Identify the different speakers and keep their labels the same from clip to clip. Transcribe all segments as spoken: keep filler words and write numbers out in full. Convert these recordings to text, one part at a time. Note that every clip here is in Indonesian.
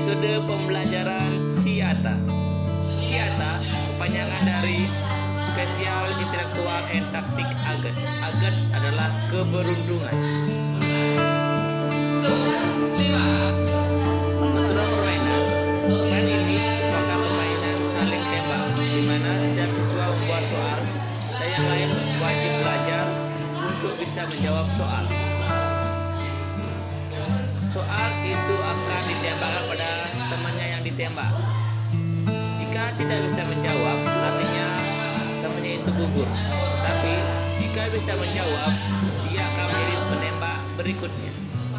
Speaker 1: metode pembelajaran SIATA. SIATA kepanjangan dari Spesial Intelektual and Taktik Aget. Aget adalah keberuntungan. Metode permainan. Permainan ini merupakan permainan saling tembak, di mana setiap siswa membuat soal dan yang lain wajib belajar untuk bisa menjawab soal. Soal itu akan ditembakkan pada temannya yang ditembak. Jika tidak bisa menjawab, artinya temannya itu gugur. Tapi jika bisa menjawab, dia akan menjadi penembak berikutnya.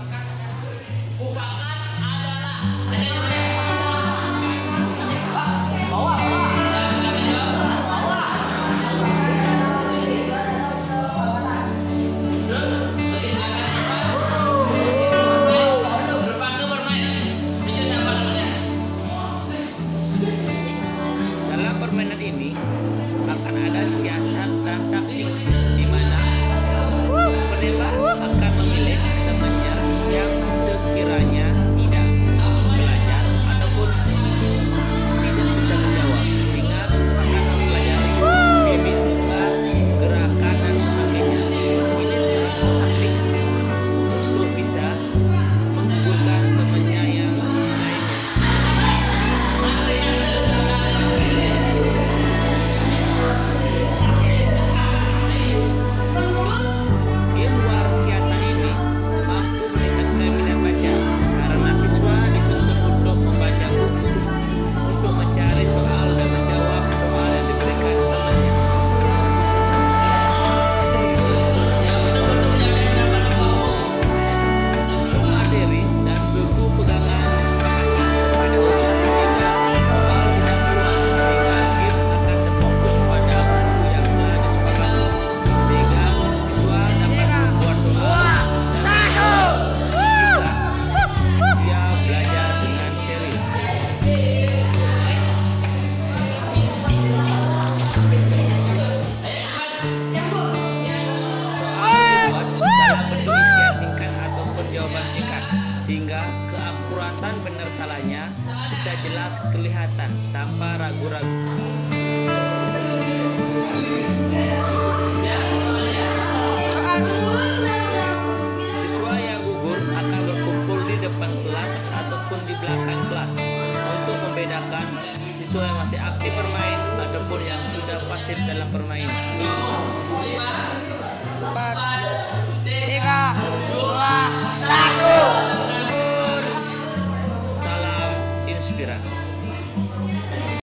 Speaker 1: Permainan ini akan ada siasat dan taktik, di mana penembak akan memilih temannya yang sekiranya tidak belajar ataupun tidak bisa menjawab, sehingga akan mempelajari mimik muka, gerakan dan sebagainya. Ini salah satu taktik untuk bisa menggugurkan temannya yang lainnya. Jawaban singkat, sehingga keakuratan benar salahnya bisa jelas kelihatan tanpa ragu-ragu. Siswa yang gugur akan berkumpul di depan kelas ataupun di belakang kelas untuk membedakan siswa yang masih aktif bermain ataupun yang sudah pasif dalam permainan.
Speaker 2: Empat, tiga, dua, satu.
Speaker 1: Salam inspirasi.